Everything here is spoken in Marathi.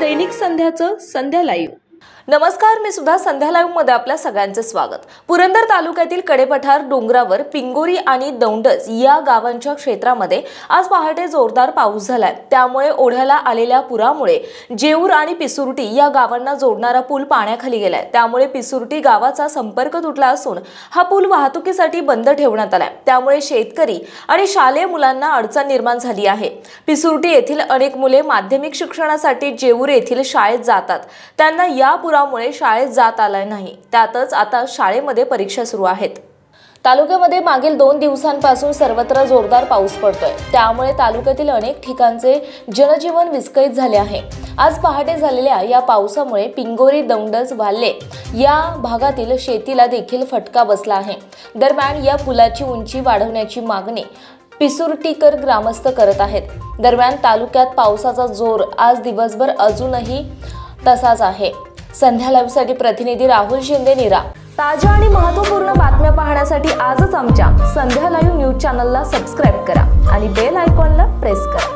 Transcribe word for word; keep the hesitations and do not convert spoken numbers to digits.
दैनिक संध्याचं संध्या लाईव्ह। नमस्कार, मी सुद्धा संध्या लाईव्ह मध्ये आपल्या सगळ्यांचे स्वागत। पुरंदर तालुक्यातील कडेपठार डोंगरावर पिंगोरी आणि दौंडस या गावांच्या क्षेत्रामध्ये आज पहाटे जोरदार पाऊस झालाय। त्यामुळे ओढ्याला आलेल्या पुरामुळे जेऊर आणि पिसुर्टी या गावांना जोडणारा पूल पाण्याखाली गेलाय। त्यामुळे पिसुर्टी गावाचा संपर्क तुटला असून हा पूल वाहतुकीसाठी बंद ठेवण्यात आलाय। त्यामुळे शेतकरी आणि शालेय मुलांना अडचण निर्माण झाली आहे। पिसुर्टी येथील अनेक मुले माध्यमिक शिक्षणासाठी जेऊर येथील शाळेत जातात। त्यांना या पुरामुळे शाळेत जात आले नाही। त्यातच आता शाळेमध्ये परीक्षा सुरू आहेत। तालुक्यामध्ये मागील दोन दिवसांपासून सर्वत्र जोरदार पाऊस पडतोय। त्यामुळे तालुक्यातील अनेक ठिकाणचे जनजीवन विस्कळीत झाले आहे। आज पहाटे झालेल्या या पावसामुळे पिंगोरी दौंडस वाल्ले या भागातील शेतीला देखील फटका बसला आहे। दरम्यान या पुलाची उंची वाढवण्याची मागणी पिसुर्टीकर ग्रामस्थ करत आहेत। दरम्यान तालुक्यात पावसाचा जोर आज दिवसभर अजूनही तसाच आहे। संध्या लाईव्ह साठी प्रतिनिधी राहुल शिंदे निरा। ताज्या आणि महत्त्वपूर्ण बातम्या पाहण्यासाठी आजच आमच्या संध्या लाईव्ह न्यूज चॅनलला सबस्क्राइब करा आणि बेल आयकॉनला प्रेस करा।